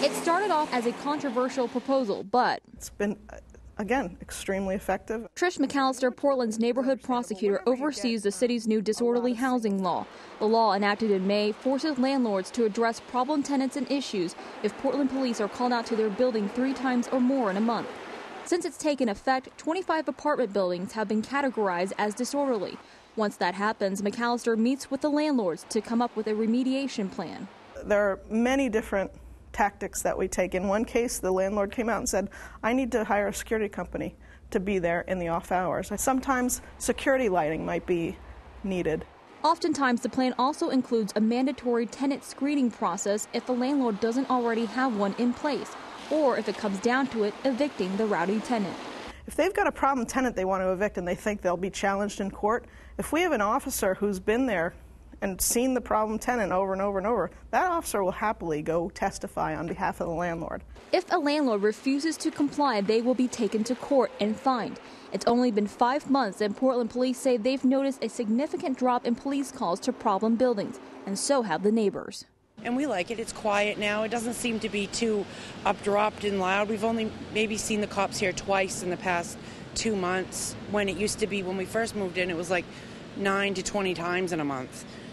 It started off as a controversial proposal, but it's been, again, extremely effective. Trish McAllister, Portland's neighborhood prosecutor, oversees the city's new disorderly housing law. The law, enacted in May, forces landlords to address problem tenants and issues if Portland police are called out to their building 3 times or more in a month. Since it's taken effect, 25 apartment buildings have been categorized as disorderly. Once that happens, McAllister meets with the landlords to come up with a remediation plan. There are many different tactics that we take. In one case, the landlord came out and said, I need to hire a security company to be there in the off hours. Sometimes security lighting might be needed. Oftentimes, the plan also includes a mandatory tenant screening process if the landlord doesn't already have one in place, or if it comes down to it, evicting the rowdy tenant. If they've got a problem tenant they want to evict and they think they'll be challenged in court, if we have an officer who's been there and seen the problem tenant over and over and over, that officer will happily go testify on behalf of the landlord. If a landlord refuses to comply, they will be taken to court and fined. It's only been 5 months, and Portland police say they've noticed a significant drop in police calls to problem buildings, and so have the neighbors. And we like it. It's quiet now. It doesn't seem to be too updropped and loud. We've only maybe seen the cops here twice in the past 2 months, when it used to be, when we first moved in, it was like 9 to 20 times in a month.